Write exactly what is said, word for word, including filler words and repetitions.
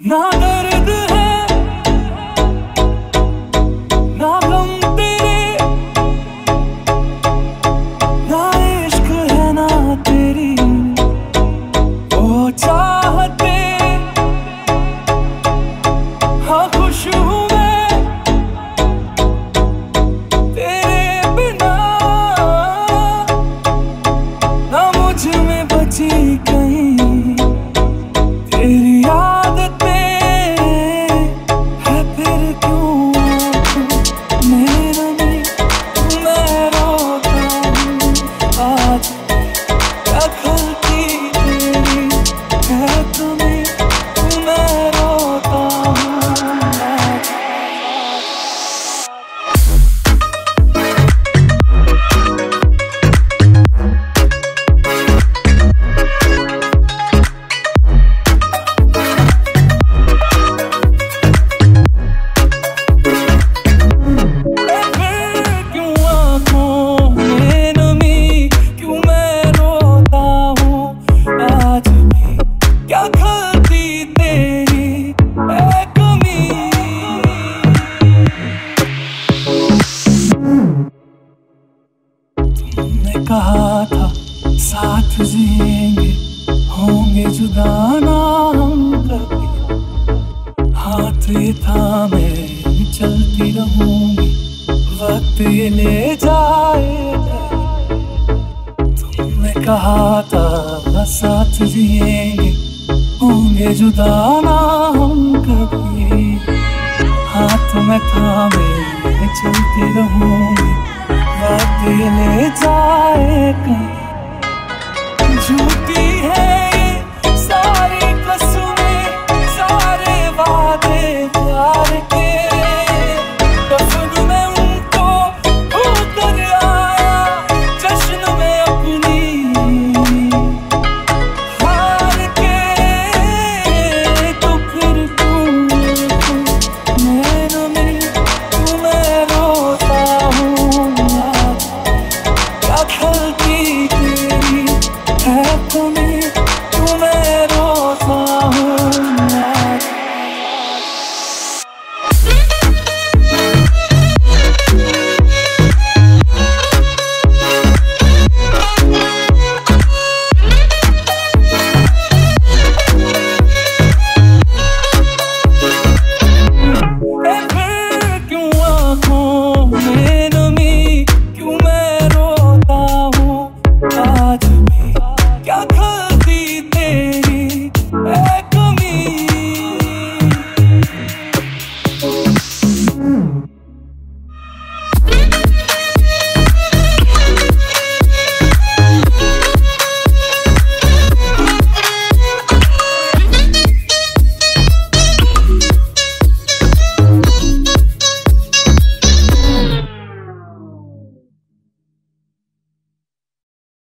ना दर्द है ना गम तेरे, ना इश्क है ना तेरी वो चाहते। हाँ खुश हूँ मैं तेरे बिना, ना मुझ में बची कहीं तेरी आदतें है। फिर क्यों मेरा नहीं मैं रोता हूँ आज, क्या गलती तेरी है तुम्हें मैं रोता हूँ आज। कहा था साथ जिएंगे होंगे जुदा ना हम कभी, हाथ ये थामे चलती रहूंगी वक्त ये ले जाएगा। तुमने कहा था साथ जिएंगे होंगे जुदा ना हम कभी, हाथ में थामे चलती रहूंगी वक्त ये ले जाए कहीं। झूठी है